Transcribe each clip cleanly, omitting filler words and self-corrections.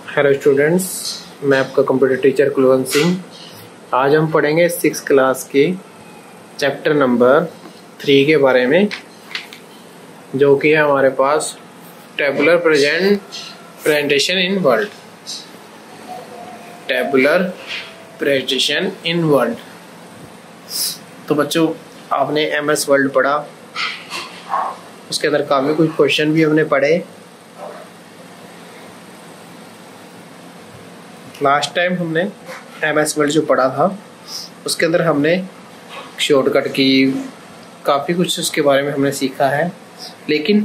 Hello students, मैं आपका computer teacher Kulwant Singh. आज हम पढ़ेंगे 6th क्लास के चैप्टर नंबर 3 के बारे में, जो कि है हमारे पास tabular presentation in word. Tabular presentation in word. तो बच्चों, आपने MS वर्ड पढ़ा, उसके अंदर काफ़ी कुछ क्वेश्चन भी हमने पढ़े। लास्ट टाइम हमने MS वर्ड जो पढ़ा था उसके अंदर हमने शॉर्टकट की काफ़ी कुछ उसके बारे में हमने सीखा है, लेकिन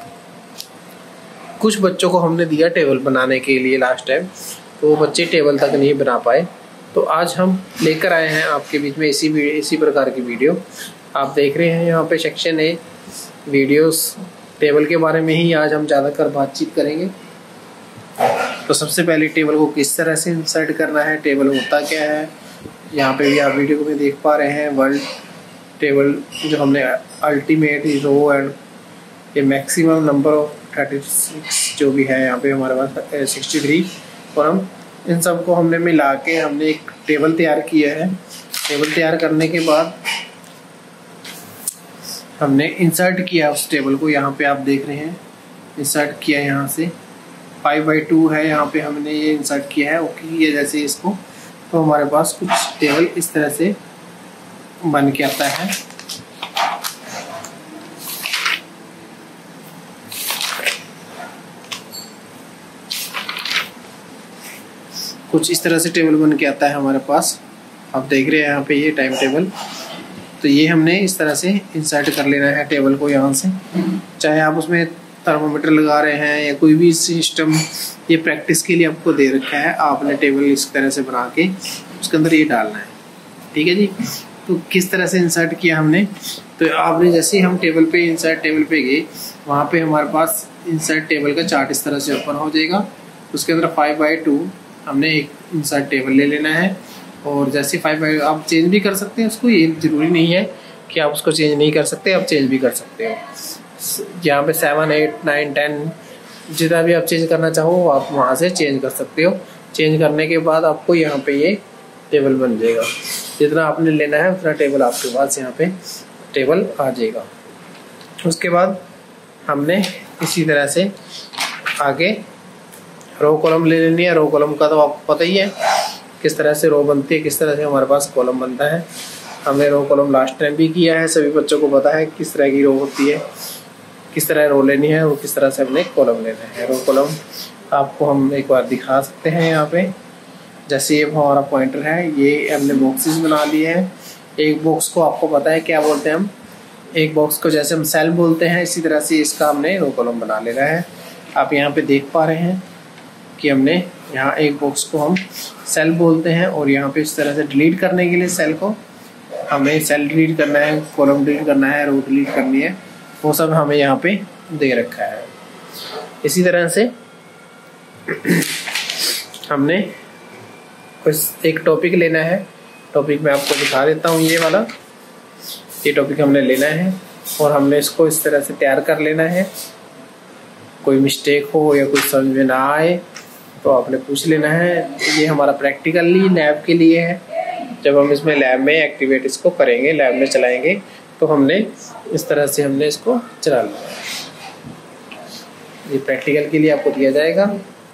कुछ बच्चों को हमने दिया टेबल बनाने के लिए लास्ट टाइम, तो वो बच्चे टेबल तक नहीं बना पाए। तो आज हम लेकर आए हैं आपके बीच में इसी प्रकार की वीडियो। आप देख रहे हैं यहाँ पे सेक्शन ए वीडियोस, टेबल के बारे में ही आज हम ज़्यादातर बातचीत करेंगे। तो सबसे पहले टेबल को किस तरह से इंसर्ट करना है, टेबल होता क्या है, यहाँ पे भी आप वीडियो में देख पा रहे हैं। वर्ड टेबल जो हमने अल्टीमेट रो एंड ये मैक्सिमम नंबर ऑफ 36 जो भी है यहाँ पे हमारे पास 63, और हम इन सब को हमने मिला के हमने एक टेबल तैयार किया है। टेबल तैयार करने के बाद हमने इंसर्ट किया उस टेबल को, यहाँ पे आप देख रहे हैं इंसर्ट किया। यहाँ से 5/2 है, यहाँ पे हमने ये इंसर्ट किया है। ओके, ये जैसे इसको, तो हमारे पास कुछ टेबल इस तरह से बन के आता है। कुछ इस तरह से टेबल बन के आता है हमारे पास। आप देख रहे हैं यहाँ पे ये टाइम टेबल। तो ये हमने इस तरह से इंसर्ट कर लेना है टेबल को यहाँ से। चाहे आप उसमें थर्मोमीटर लगा रहे हैं या कोई भी सिस्टम, ये प्रैक्टिस के लिए आपको दे रखा है। आपने टेबल इस तरह से बना के उसके अंदर ये डालना है, ठीक है जी। तो किस तरह से इंसर्ट किया हमने, तो आपने जैसे हम टेबल पे इंसर्ट टेबल पे गए, वहाँ पे हमारे पास इंसर्ट टेबल का चार्ट इस तरह से ओपन हो जाएगा। उसके अंदर 5/2 हमने एक इंसर्ट टेबल ले लेना है। और जैसे 5/2 आप चेंज भी कर सकते हैं उसको, ये ज़रूरी नहीं है कि आप उसको चेंज नहीं कर सकते, आप चेंज भी कर सकते हो। यहाँ पे 7, 8, 9, 10 जितना भी आप चेंज करना चाहो आप वहाँ से चेंज कर सकते हो। चेंज करने के बाद आपको यहाँ पे ये टेबल बन जाएगा। जितना आपने लेना है उतना टेबल आपके पास यहाँ पे टेबल आ जाएगा। उसके बाद हमने इसी तरह से आगे रो कॉलम ले लेनी है। रो कॉलम का तो आपको पता ही है किस तरह से रो बनती है, किस तरह से हमारे पास कॉलम बनता है। हमने रो कॉलम लास्ट टाइम भी किया है, सभी बच्चों को पता है किस तरह की रो होती है, किस तरह रो लेनी है और किस तरह से हमने कॉलम लेना है। रो कॉलम आपको हम एक बार दिखा सकते हैं। यहाँ पे जैसे ये हमारा पॉइंटर है, ये हमने बॉक्सेस बना लिए हैं। एक बॉक्स को आपको पता है क्या बोलते हैं हम, एक बॉक्स को जैसे हम सेल बोलते हैं, इसी तरह से इसका हमने रो कॉलम बना लेना है। आप यहाँ पे देख पा रहे हैं कि हमने यहाँ एक बॉक्स को हम सेल बोलते हैं, और यहाँ पे इस तरह से डिलीट करने के लिए सेल को हमें सेल डिलीट करना है, कॉलम डिलीट करना है, रो डिलीट करनी है, वो सब हमें यहाँ पे दे रखा है। इसी तरह से हमने कुछ एक टॉपिक लेना है। टॉपिक मैं आपको दिखा देता हूँ, ये वाला ये टॉपिक हमने लेना है और हमने इसको इस तरह से तैयार कर लेना है। कोई मिस्टेक हो या कोई समझ में ना आए तो आपने पूछ लेना है। ये हमारा प्रैक्टिकली लैब के लिए है। जब हम इसमें लैब में एक्टिवेट इसको करेंगे, लैब में चलाएंगे, तो हमने इस तरह से हमने इसको चला लिया है। ये प्रैक्टिकल के लिए आपको दिया जाएगा।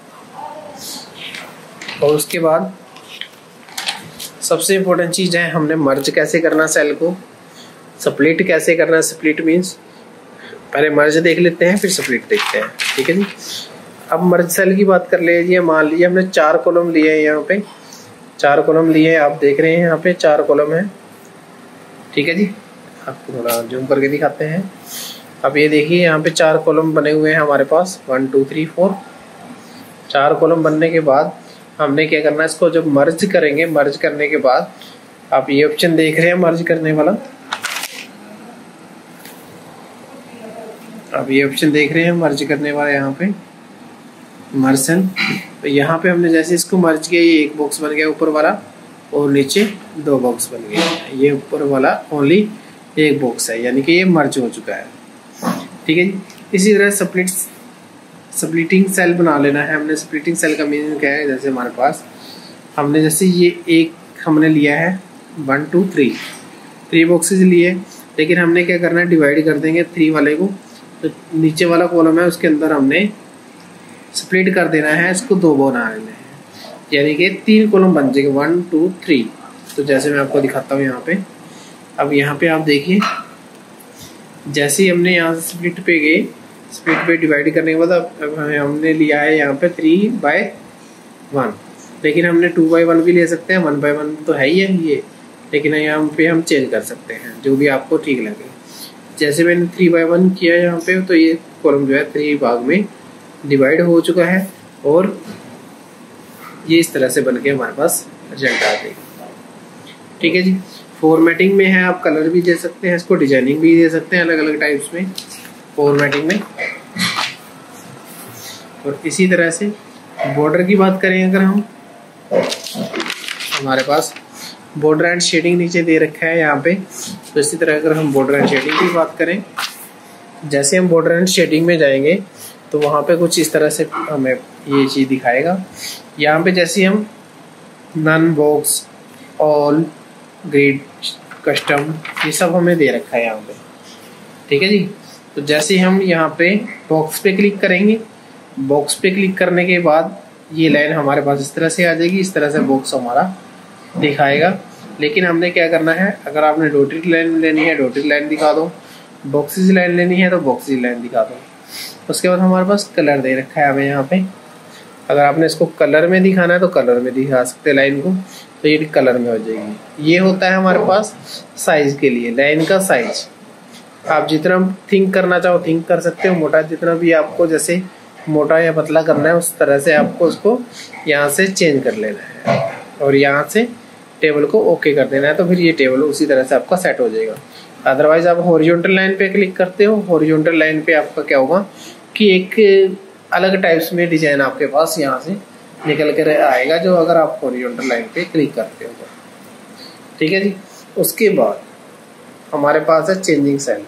और उसके बाद सबसे इम्पोर्टेंट चीज़ है, हमने मर्ज कैसे करना सेल को, स्प्लिट कैसे करना। स्प्लिट मीन्स पहले मर्ज देख लेते हैं फिर स्प्लिट देखते हैं, ठीक है जी। अब मर्ज सेल की बात कर लीजिए। मान लीजिए हमने 4 कॉलम लिए हैं, यहाँ पे 4 कॉलम लिए हैं। आप देख रहे हैं यहाँ पे 4 कॉलम है, ठीक है जी। आपको थोड़ा जूम करके दिखाते हैं। अब ये देखिए यहाँ पे 4 कॉलम बने हुए हैं हमारे पास, 1 2 3 4। 4 कॉलम बनने के बाद हमने क्या करना है, इसको जब मर्ज करेंगे, मर्ज करने के बाद आप ये ऑप्शन देख रहे हैं मर्ज करने वाला, अब ये ऑप्शन देख रहे हैं मर्ज करने वाला, यहाँ पे मर्ज सेल। तो यहाँ पे हमने जैसे इसको मर्ज किया, ये एक बॉक्स बन गया ऊपर वाला और नीचे 2 बॉक्स बन गए। ये ऊपर वाला ओनली एक बॉक्स है, यानी कि ये मर्ज हो चुका है, ठीक है जी। इसी तरह स्प्लिटिंग सेल बना लेना है हमने। स्प्लिटिंग सेल का मीनिंग क्या है, जैसे हमारे पास हमने जैसे ये एक हमने लिया है 1 2 3 बॉक्सेस लिए, लेकिन हमने क्या करना है, डिवाइड कर देंगे 3 वाले को। तो नीचे वाला कॉलम है उसके अंदर हमने स्प्लिट कर देना है, इसको 2 बना लेना है, यानी कि 3 कॉलम बन जाएंगे 1 2 3। तो जैसे मैं आपको दिखाता हूँ यहाँ पे। अब यहाँ पे आप देखिए, जैसे ही हमने यहाँ से स्प्लिट पे गए, स्प्लिट पे डिवाइड करने के बाद अब हमने लिया है यहाँ पे 3/1, लेकिन हमने 2/1 भी ले सकते हैं, 1/1 तो है ही है ये, लेकिन यहाँ पे हम चेंज कर सकते हैं जो भी आपको ठीक लगे। जैसे मैंने 3/1 किया यहाँ पे, तो ये कॉलम जो है 3 भाग में डिवाइड हो चुका है और ये इस तरह से बन के हमारे पास रिजल्ट आ जाएगा। ठीक है जी। फॉर्मेटिंग में है, आप कलर भी दे सकते हैं, इसको डिजाइनिंग भी दे सकते हैं अलग अलग टाइप्स में फॉर्मेटिंग में। और इसी तरह से बॉर्डर की बात करें अगर हम, हमारे पास बॉर्डर एंड शेडिंग नीचे दे रखा है यहाँ पे। तो इसी तरह अगर हम बॉर्डर एंड शेडिंग की बात करें, जैसे हम बॉर्डर एंड शेडिंग में जाएंगे तो वहाँ पे कुछ इस तरह से हमें ये चीज़ दिखाएगा। यहाँ पे जैसे हम none, box, all, grid, custom, ये सब हमें दे रखा है यहाँ पे। ठीक है जी। तो जैसे हम यहाँ पे बॉक्स पे क्लिक करेंगे, बॉक्स पे क्लिक करने के बाद ये लाइन हमारे पास इस तरह से आ जाएगी, इस तरह से बॉक्स हमारा दिखाएगा। लेकिन हमने क्या करना है, अगर आपने डॉटेड लाइन लेनी है डॉटेड लाइन दिखा दो, बॉक्सेस लाइन लेनी है तो बॉक्सेस लाइन दिखा दो। उसके बाद हमारे पास कलर दे रखा है हमें यहाँ पे, अगर आपने इसको कलर में दिखाना है तो कलर में दिखा सकते हैं लाइन को, तो ये कलर में हो जाएगी। ये होता है हमारे पास साइज के लिए, लाइन का साइज। आप जितना थिंक करना चाहो थिंक कर सकते हो, मोटा जितना भी आपको जैसे मोटा या पतला करना है उस तरह से आपको उसको यहाँ से चेंज कर लेना है और यहाँ से टेबल को ओके कर देना है, तो फिर ये टेबल उसी तरह से आपका सेट हो जाएगा। अदरवाइज आप हॉरिजॉन्टल लाइन पे क्लिक करते हो, हॉरिजॉन्टल लाइन पे आपका क्या होगा कि एक अलग टाइप्स में डिजाइन आपके पास यहाँ से निकल कर आएगा, जो अगर आप हॉरिजॉन्टल लाइन पे क्लिक करते हो। ठीक है जी। उसके बाद हमारे पास है चेंजिंग सेल।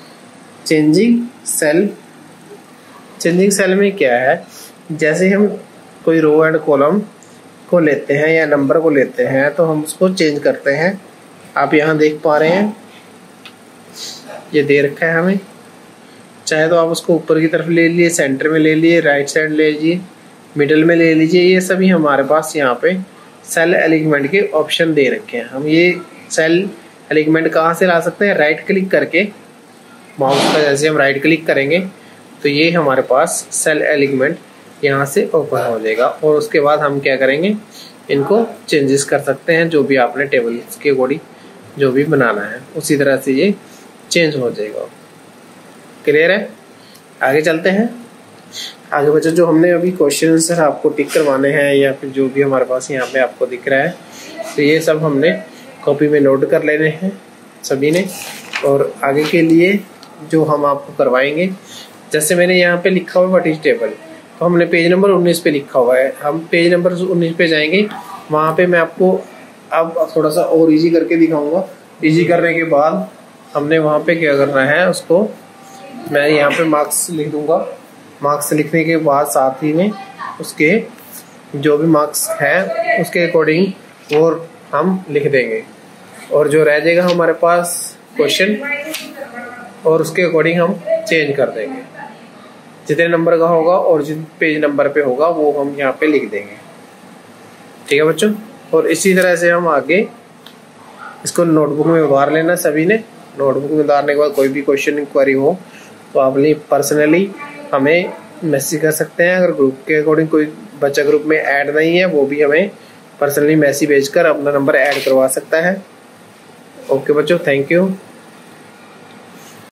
चेंजिंग सेल में क्या है, जैसे हम कोई रो एंड कॉलम को लेते हैं या नंबर को लेते हैं तो हम उसको चेंज करते हैं। आप यहाँ देख पा रहे हैं ये दे रखा है हमें, चाहे तो आप उसको ऊपर की तरफ ले लिए, सेंटर में ले लिए, राइट साइड ले लीजिए, मिडिल में ले लीजिए। ये सभी हमारे पास यहाँ पे सेल एलिग्नमेंट के ऑप्शन दे रखे हैं। हम ये सेल एलिग्नमेंट कहाँ से ला सकते हैं, राइट क्लिक करके, माउस का जैसे हम राइट क्लिक करेंगे तो ये हमारे पास सेल एलिग्नमेंट यहाँ से ओपन हो जाएगा। और उसके बाद हम क्या करेंगे, इनको चेंजेस कर सकते हैं, जो भी आपने टेबल के अकॉर्डिंग जो भी बनाना है उसी तरह से ये चेंज हो जाएगा। क्लियर है। आगे चलते हैं। आगे बच्चों जो हमने अभी क्वेश्चन सर आपको टिक करवाने हैं या फिर जो भी हमारे पास यहाँ पे आपको दिख रहा है, तो ये सब हमने कॉपी में नोट कर लेने हैं सभी ने। और आगे के लिए जो हम आपको करवाएंगे, जैसे मैंने यहाँ पे लिखा हुआ व्हाट इज टेबल, तो हमने पेज नंबर 19 पे लिखा हुआ है, हम पेज नंबर 19 पे जाएंगे। वहाँ पे मैं आपको अब थोड़ा सा और इजी करके दिखाऊंगा। इजी करने के बाद हमने वहाँ पे क्या करना है, उसको मैं यहाँ पे मार्क्स लिख दूंगा। मार्क्स लिखने के बाद साथ ही में उसके जो भी मार्क्स हैं उसके अकॉर्डिंग और हम लिख देंगे, और जो रह जाएगा हमारे पास क्वेश्चन और उसके अकॉर्डिंग हम चेंज कर देंगे। जितने नंबर का होगा और जिस पेज नंबर पे होगा वो हम यहाँ पे लिख देंगे। ठीक है बच्चों। और इसी तरह से हम आगे इसको नोटबुक में उतार लेना सभी ने। नोटबुक में उतारने के बाद कोई भी क्वेश्चन इंक्वायरी हो तो आप पर्सनली हमें मैसेज कर सकते हैं। अगर ग्रुप के अकॉर्डिंग कोई बच्चा ग्रुप में ऐड नहीं है, वो भी हमें पर्सनली मैसेज भेजकर अपना नंबर ऐड करवा सकता है। ओके बच्चों, थैंक यू।